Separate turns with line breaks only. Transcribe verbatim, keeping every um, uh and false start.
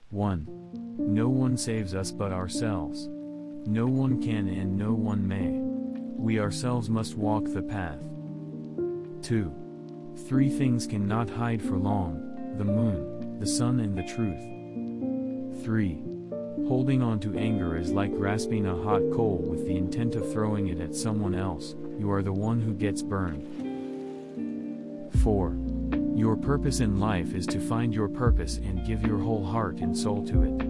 one. No one saves us but ourselves. No one can and no one may. We ourselves must walk the path. two. Three things cannot hide for long: the moon, the sun and the truth. three. Holding on to anger is like grasping a hot coal with the intent of throwing it at someone else. You are the one who gets burned. four. Your purpose in life is to find your purpose and give your whole heart and soul to it.